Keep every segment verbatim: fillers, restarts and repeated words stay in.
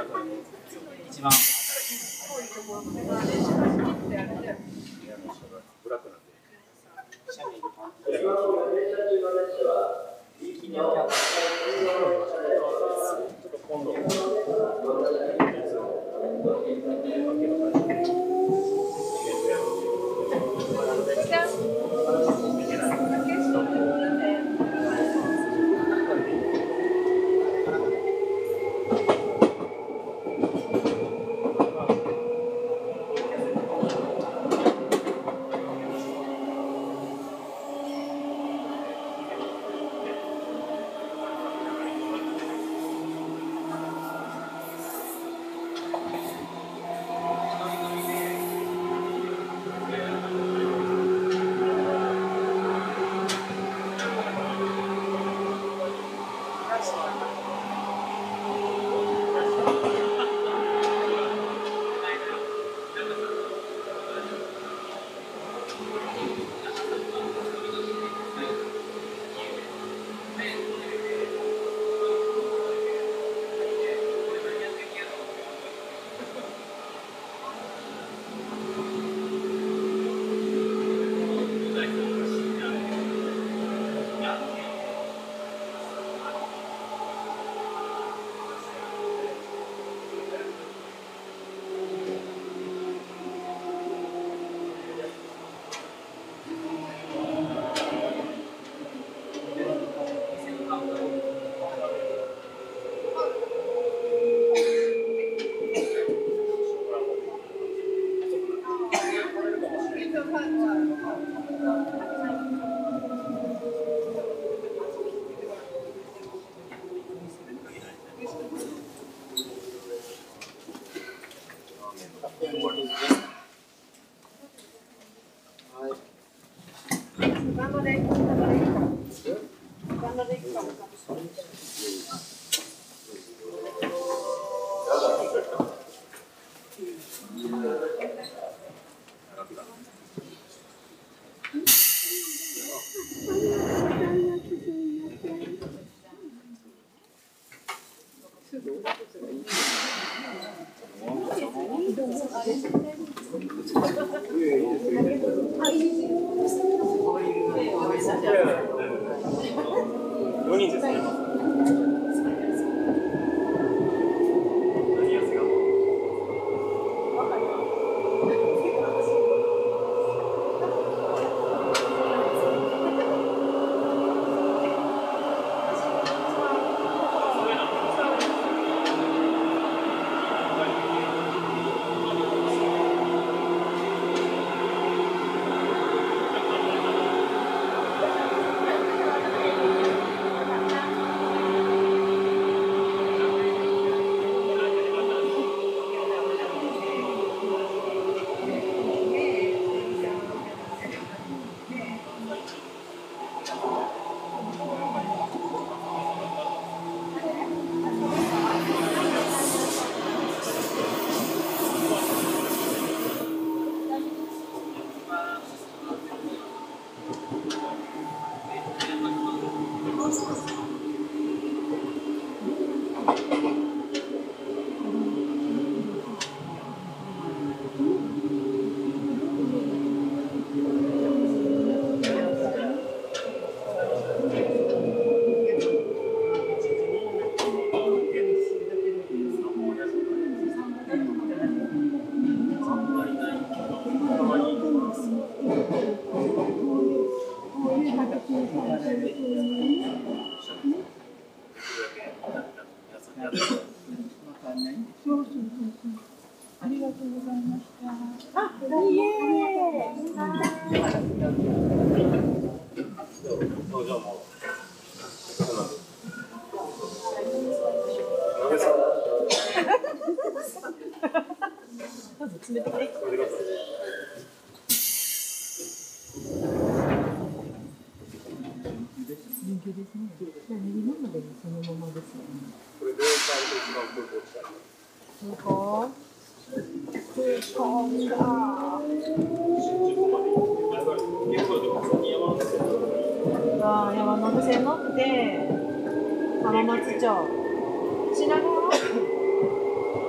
一番新しいブラックなんで。今度。よにんですね。 ありがとうございました。あ、いえまず詰めてくれ。人気ですね。じゃあ練馬までそのままですよね。これで一番空港近い。空港？空港か。ああ、山手線乗って浜松町。品川？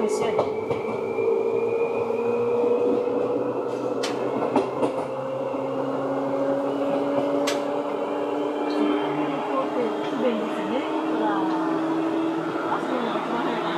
一緒やで。不便ですね。ほら。あ、そういうのが一番早いかな。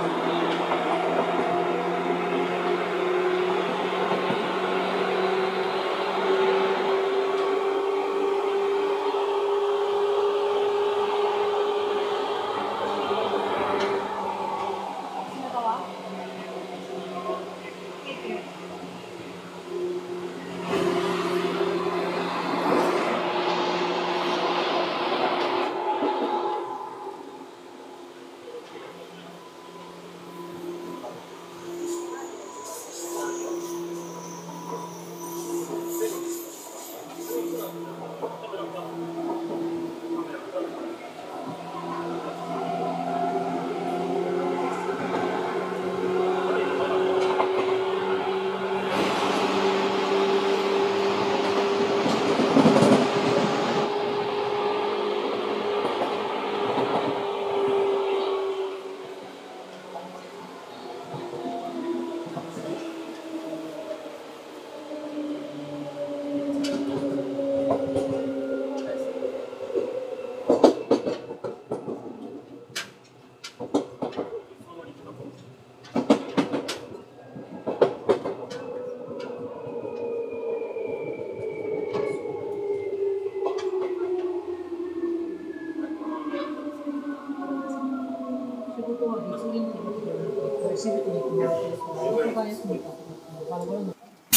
仕事に行くので、お互い休みかとかバラバラな。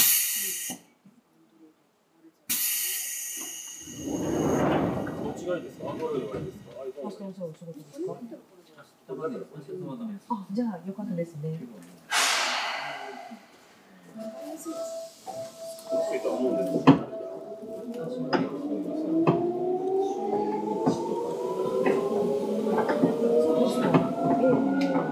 違いですか？ 明日のお仕事ですか？あ、じゃあよかったですね。 そうと思うんです。 そうですか。ええ。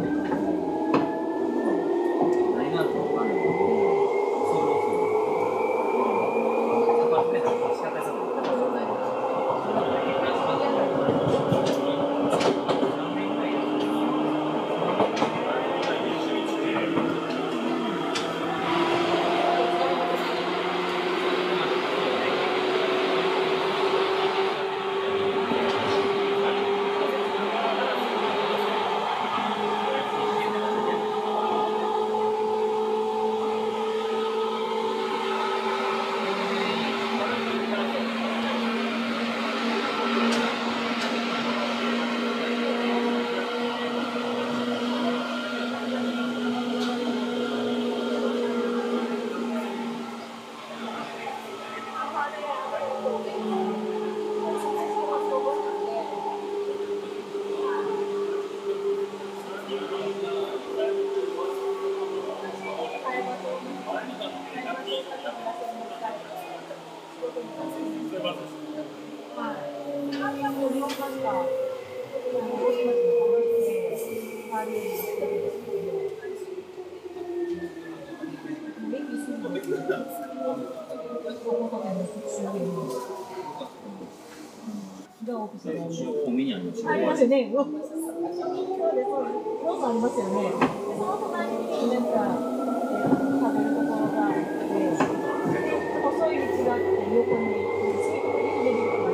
ありますよね。そうです。ローソンありますよね。その隣になんか食べるところがあって、細い道があって横にそういうところに入れるっていう。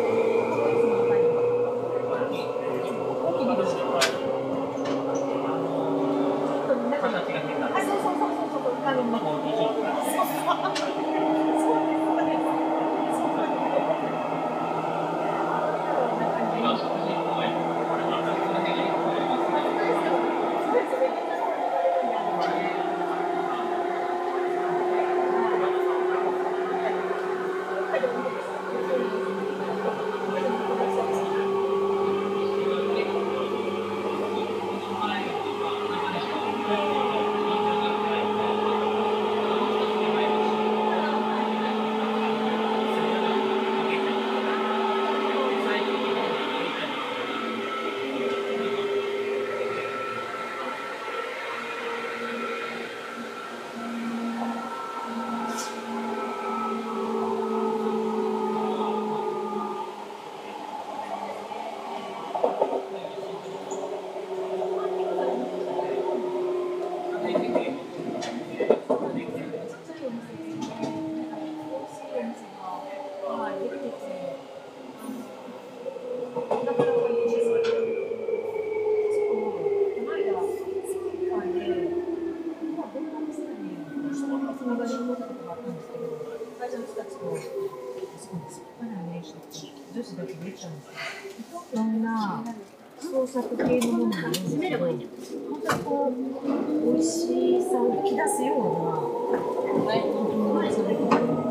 大きいです。あ、そうそうそうそうそう。あのそんな創作系のものもあるんですけど、本当にこう美味しさを引き出すような本当にそれこそ。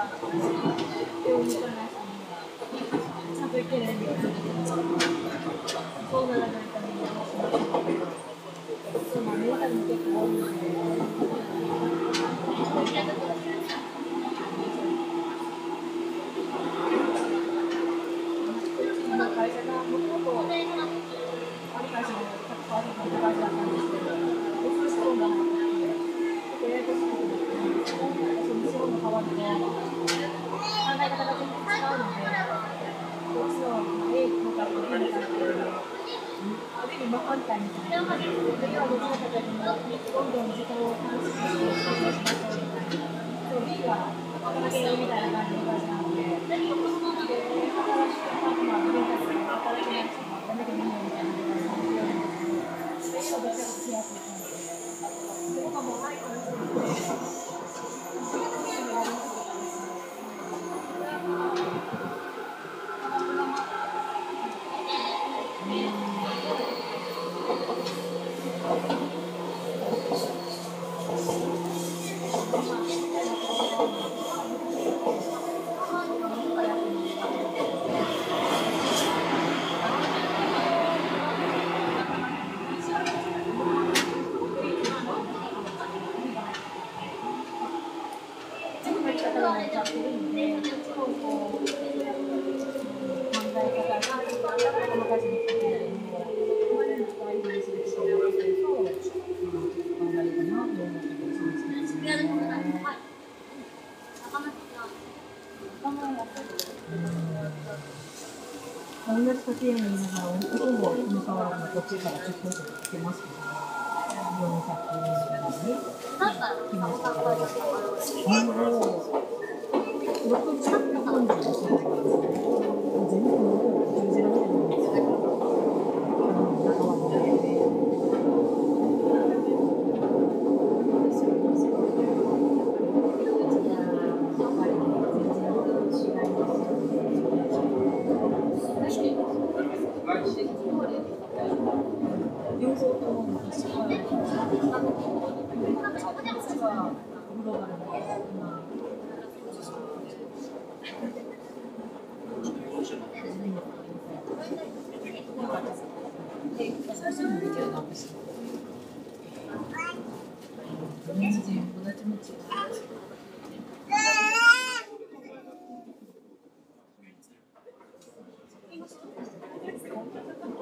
手を抜かない人にはちゃんといけないみたいな。そうならないためにはしますけど、そうまあメンタルも結構多いので。会社がもともとある会社の会社だったんですけど、別の仕事がなくて、結構ややこしいことになってるんですけど、その仕事の代わりで考え方が全然違うので、こっちの A のか B のかっていうのをある意味真反対みたいな。次はどちらかというと、どんどん時間を楽しくして、活動しましょうみたいな。B は働けるみたいな感じの会社なので、で、働くパートナーのメンタルが働けない人がダメでもいいよみたいなのが強いんですけど、それをどちらかとしやすい感じで、そこがもうないからそうですね。同じ家庭にいながら、男もこの川のこっちからちょっとずつ来てますけど、よんひゃくえんに来ましたけど、もう、ろくじゅうよんじゅうですね。全部もう十字路みたいなんですよ。中はね。両方とも私は、私はグローバルな今、最初のビデオなんですよ。全然同じ道が。